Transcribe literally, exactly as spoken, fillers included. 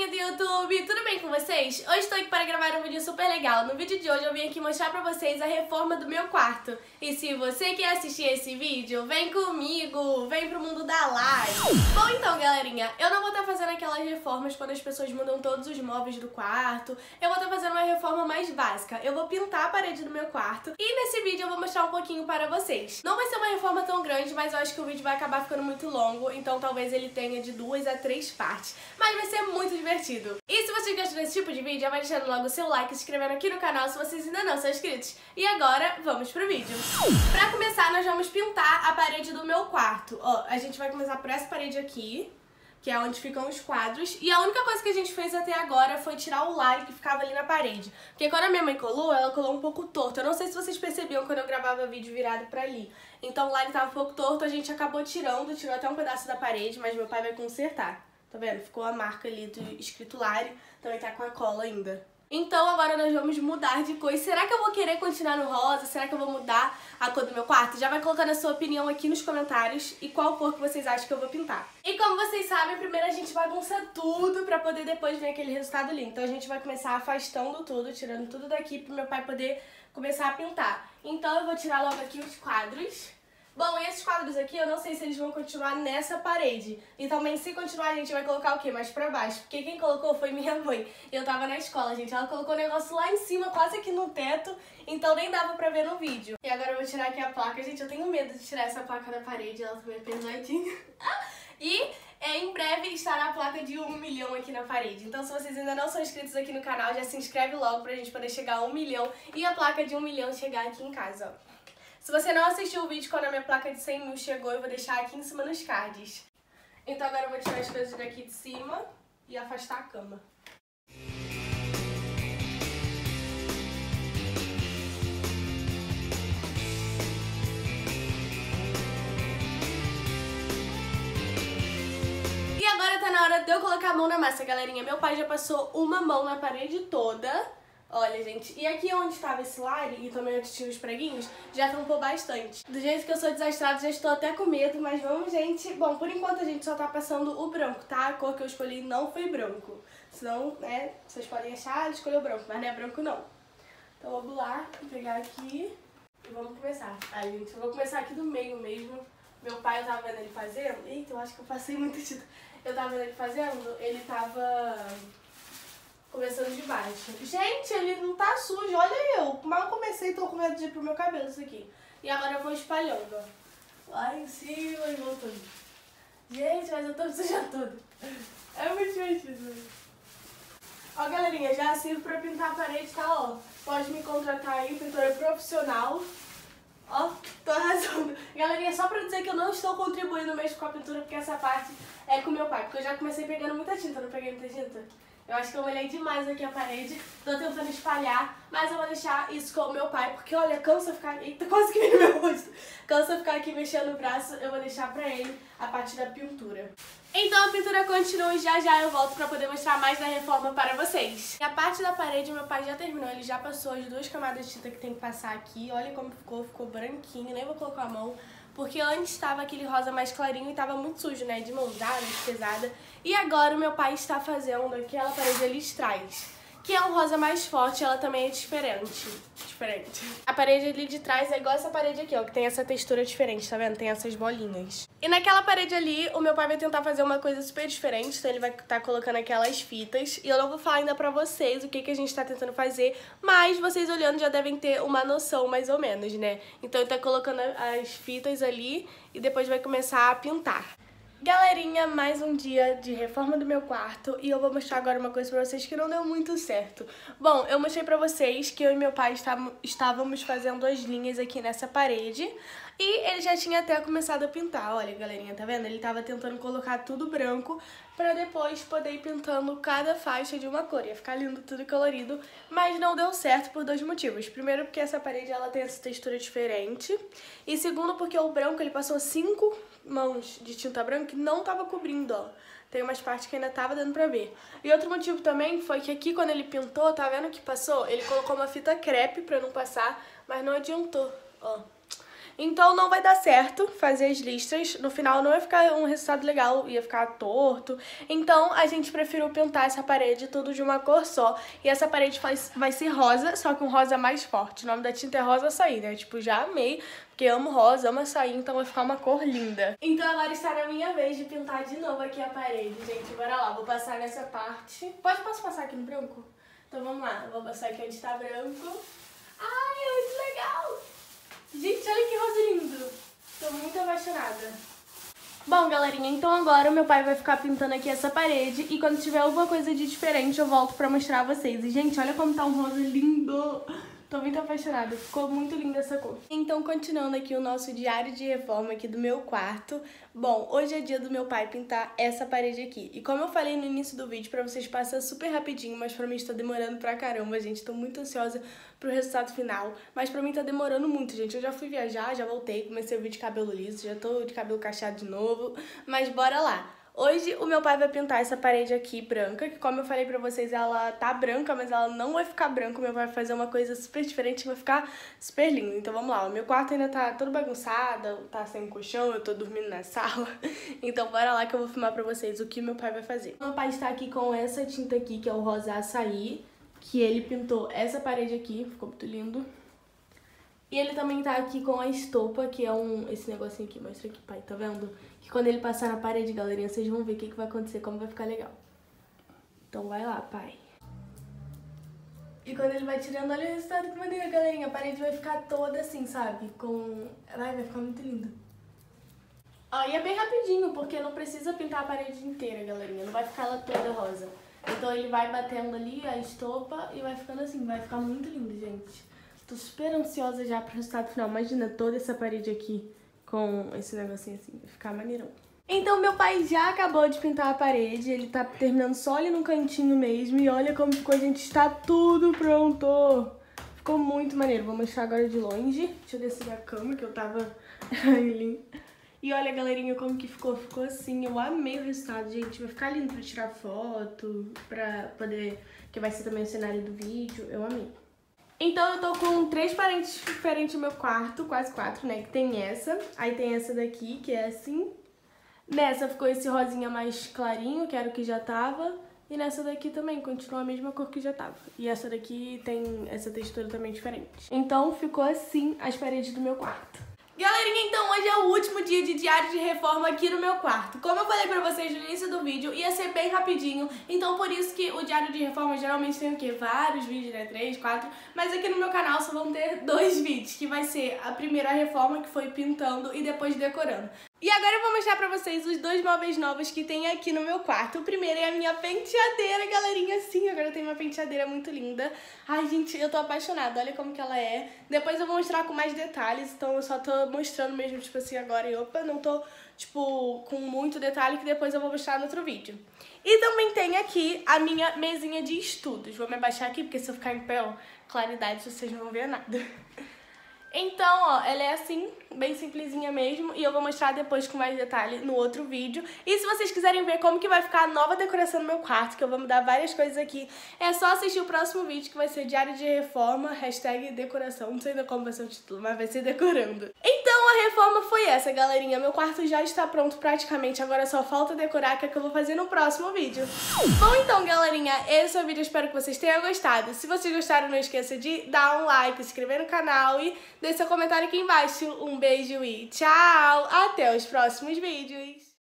galerinha do YouTube, tudo bem com vocês? Hoje estou aqui para gravar um vídeo super legal. No vídeo de hoje eu vim aqui mostrar pra vocês a reforma do meu quarto. E se você quer assistir esse vídeo, vem comigo, vem pro mundo da live. Bom então, galerinha, eu não vou estar fazendo aquelas reformas quando as pessoas mudam todos os móveis do quarto. Eu vou estar fazendo uma reforma mais básica. Eu vou pintar a parede do meu quarto e nesse vídeo eu vou mostrar um pouquinho para vocês. Não vai ser uma reforma tão grande, mas eu acho que o vídeo vai acabar ficando muito longo, então talvez ele tenha de duas a três partes. Mas vai ser muito divertido. E se vocês gostam desse tipo de vídeo, já vai deixando logo o seu like e se inscrevendo aqui no canal se vocês ainda não são inscritos. E agora, vamos pro vídeo. Pra começar, nós vamos pintar a parede do meu quarto. Ó, a gente vai começar por essa parede aqui, que é onde ficam os quadros. E a única coisa que a gente fez até agora foi tirar o lacre que ficava ali na parede. Porque quando a minha mãe colou, ela colou um pouco torto. Eu não sei se vocês percebiam quando eu gravava vídeo virado pra ali. Então o lacre tava um pouco torto, a gente acabou tirando, tirou até um pedaço da parede, mas meu pai vai consertar. Tá vendo? Ficou a marca ali do escrito Lari, também tá com a cola ainda. Então agora nós vamos mudar de cor. E será que eu vou querer continuar no rosa? Será que eu vou mudar a cor do meu quarto? Já vai colocando a sua opinião aqui nos comentários e qual cor que vocês acham que eu vou pintar. E como vocês sabem, primeiro a gente bagunça tudo pra poder depois ver aquele resultado lindo. Então a gente vai começar afastando tudo, tirando tudo daqui pro meu pai poder começar a pintar. Então eu vou tirar logo aqui os quadros. Bom, e esses quadros aqui, eu não sei se eles vão continuar nessa parede. E também, se continuar, a gente vai colocar o quê? Mais pra baixo. Porque quem colocou foi minha mãe. Eu tava na escola, gente. Ela colocou o negócio lá em cima, quase aqui no teto. Então nem dava pra ver no vídeo. E agora eu vou tirar aqui a placa. Gente, eu tenho medo de tirar essa placa da parede. Ela também é pesadinha. E é, em breve estará a placa de um milhão aqui na parede. Então se vocês ainda não são inscritos aqui no canal, já se inscreve logo pra gente poder chegar a um milhão. E a placa de um milhão chegar aqui em casa, ó. Se você não assistiu o vídeo quando a minha placa de cem mil chegou, eu vou deixar aqui em cima nos cards. Então agora eu vou tirar as coisas daqui de cima e afastar a cama. E agora tá na hora de eu colocar a mão na massa, galerinha. Meu pai já passou uma mão na parede toda. Olha, gente, e aqui onde estava esse lare e também onde tinha os preguinhos, já tampou bastante. Do jeito que eu sou desastrada, já estou até com medo, mas vamos, gente. Bom, por enquanto a gente só tá passando o branco, tá? A cor que eu escolhi não foi branco. Senão, né, vocês podem achar, ah, ele escolheu branco, mas não é branco não. Então vamos lá, vou pegar aqui e vamos começar. Ai, gente, eu vou começar aqui do meio mesmo. Meu pai, eu tava vendo ele fazendo. Eita, eu acho que eu passei muito tinta. Eu tava vendo ele fazendo, ele tava começando de baixo. Gente, ele não tá sujo, olha eu. Mal comecei, tô com medo de ir pro meu cabelo isso aqui. E agora eu vou espalhando, ó. Lá em cima e voltando. Gente, mas eu tô me sujando tudo. É muito divertido. Ó, galerinha, já sirvo pra pintar a parede, tá, ó. Pode me contratar aí, pintora profissional. Ó, tô arrasando. Galerinha, só pra dizer que eu não estou contribuindo mesmo com a pintura, porque essa parte é com meu pai. Porque eu já comecei pegando muita tinta, não peguei muita tinta? Eu acho que eu molhei demais aqui a parede, tô tentando espalhar, mas eu vou deixar isso com o meu pai, porque olha, cansa ficar... Eita, quase que veio no meu rosto. Cansa ficar aqui mexendo o braço, eu vou deixar pra ele a parte da pintura. Então a pintura continua e já já eu volto pra poder mostrar mais da reforma para vocês. E a parte da parede meu pai já terminou, ele já passou as duas camadas de tinta que tem que passar aqui. Olha como ficou, ficou branquinho, nem vou colocar a mão. Porque antes estava aquele rosa mais clarinho e estava muito sujo, né? De mãozada, de pesada. E agora o meu pai está fazendo aquela parede ali de trás, que é um rosa mais forte, ela também é diferente. Diferente. A parede ali de trás é igual essa parede aqui, ó, que tem essa textura diferente, tá vendo? Tem essas bolinhas. E naquela parede ali, o meu pai vai tentar fazer uma coisa super diferente, então ele vai estar colocando aquelas fitas. E eu não vou falar ainda pra vocês o que, que a gente tá tentando fazer, mas vocês olhando já devem ter uma noção mais ou menos, né? Então ele tá colocando as fitas ali e depois vai começar a pintar. Galerinha, mais um dia de reforma do meu quarto e eu vou mostrar agora uma coisa pra vocês que não deu muito certo. Bom, eu mostrei pra vocês que eu e meu pai estávamos fazendo as linhas aqui nessa parede e ele já tinha até começado a pintar. Olha, galerinha, tá vendo? Ele tava tentando colocar tudo branco pra depois poder ir pintando cada faixa de uma cor. Ia ficar lindo, tudo colorido, mas não deu certo por dois motivos. Primeiro, porque essa parede ela tem essa textura diferente e segundo, porque o branco ele passou cinco mãos de tinta branca que não tava cobrindo, ó. Tem umas partes que ainda tava dando pra ver. E outro motivo também foi que aqui quando ele pintou, tá vendo que passou? Ele colocou uma fita crepe pra não passar, mas não adiantou, ó. Então não vai dar certo fazer as listras. No final não ia ficar um resultado legal, ia ficar torto. Então a gente preferiu pintar essa parede tudo de uma cor só. E essa parede faz, vai ser rosa, só que um rosa mais forte. O nome da tinta é Rosa Açaí, né? Tipo, já amei, porque amo rosa, amo açaí, então vai ficar uma cor linda. Então agora está na minha vez de pintar de novo aqui a parede, gente. Bora lá, vou passar nessa parte. Pode, posso passar aqui no branco? Então vamos lá, vou passar aqui onde está branco. Ai, é muito legal! Gente, olha que rosa lindo! Tô muito apaixonada. Bom, galerinha, então agora o meu pai vai ficar pintando aqui essa parede e quando tiver alguma coisa de diferente eu volto pra mostrar a vocês. E, gente, olha como tá um rosa lindo! Tô muito apaixonada, ficou muito linda essa cor. Então, continuando aqui o nosso diário de reforma aqui do meu quarto. Bom, hoje é dia do meu pai pintar essa parede aqui. E como eu falei no início do vídeo, pra vocês passar super rapidinho, mas pra mim está demorando pra caramba, gente. Tô muito ansiosa pro resultado final, mas pra mim tá demorando muito, gente. Eu já fui viajar, já voltei, comecei o vídeo de cabelo liso, já tô de cabelo cacheado de novo, mas bora lá. Hoje o meu pai vai pintar essa parede aqui branca, que como eu falei pra vocês, ela tá branca, mas ela não vai ficar branca. O meu pai vai fazer uma coisa super diferente e vai ficar super lindo. Então vamos lá, o meu quarto ainda tá todo bagunçado, tá sem colchão, eu tô dormindo na sala. Então bora lá que eu vou filmar pra vocês o que meu pai vai fazer. Meu pai está aqui com essa tinta aqui, que é o Rosa Açaí, que ele pintou essa parede aqui, ficou muito lindo. E ele também tá aqui com a estopa, que é um... esse negocinho aqui, mostra aqui, pai, tá vendo? Que quando ele passar na parede, galerinha, vocês vão ver o que, que vai acontecer, como vai ficar legal. Então vai lá, pai. E quando ele vai tirando, olha o resultado, que maneiro, galerinha. A parede vai ficar toda assim, sabe? Com... Ai, vai ficar muito lindo. Ah, e é bem rapidinho, porque não precisa pintar a parede inteira, galerinha. Não vai ficar ela toda rosa. Então ele vai batendo ali a estopa e vai ficando assim. Vai ficar muito lindo, gente. Tô super ansiosa já pro resultado final. Imagina toda essa parede aqui com esse negocinho assim. Vai ficar maneirão. Então meu pai já acabou de pintar a parede. Ele tá terminando só ali no cantinho mesmo. E olha como ficou, gente. Está tudo pronto. Ficou muito maneiro. Vou mostrar agora de longe. Deixa eu descer da cama que eu tava ali. E olha, galerinha, como que ficou. Ficou assim. Eu amei o resultado, gente. Vai ficar lindo pra tirar foto. Pra poder... que vai ser também o cenário do vídeo. Eu amei. Então eu tô com três paredes diferentes no meu quarto, quase quatro, né? Que tem essa, aí tem essa daqui, que é assim. Nessa ficou esse rosinha mais clarinho, que era o que já tava. E nessa daqui também, continua a mesma cor que já tava. E essa daqui tem essa textura também diferente. Então ficou assim as paredes do meu quarto. Galerinha, então hoje é o último dia de diário de reforma aqui no meu quarto. Como eu falei pra vocês no início do vídeo, ia ser bem rapidinho. Então por isso que o diário de reforma geralmente tem o quê? Vários vídeos, né? Três, quatro. Mas aqui no meu canal só vão ter dois vídeos, que vai ser a primeira reforma, que foi pintando, e depois decorando. E agora eu vou mostrar pra vocês os dois móveis novos que tem aqui no meu quarto. O primeiro é a minha penteadeira, galerinha. Sim, agora eu tenho uma penteadeira muito linda. Ai, gente, eu tô apaixonada. Olha como que ela é. Depois eu vou mostrar com mais detalhes, então eu só tô mostrando mesmo, tipo assim, agora. E opa, não tô, tipo, com muito detalhe, que depois eu vou mostrar no outro vídeo. E também tem aqui a minha mesinha de estudos. Vou me abaixar aqui, porque se eu ficar em pé, ó, claridade, vocês não vão ver nada. Então, ó, ela é assim, bem simplesinha mesmo, e eu vou mostrar depois com mais detalhe no outro vídeo. E se vocês quiserem ver como que vai ficar a nova decoração no meu quarto, que eu vou mudar várias coisas aqui, é só assistir o próximo vídeo, que vai ser Diário de Reforma, hashtag decoração. Não sei ainda como vai ser o título, mas vai ser decorando. Então a reforma foi essa, galerinha. Meu quarto já está pronto praticamente, agora só falta decorar, que é o que eu vou fazer no próximo vídeo. Bom, então, galerinha, esse é o vídeo, eu espero que vocês tenham gostado. Se vocês gostaram, não esqueça de dar um like, se inscrever no canal e deixe seu comentário aqui embaixo. Um beijo e tchau! Até os próximos vídeos!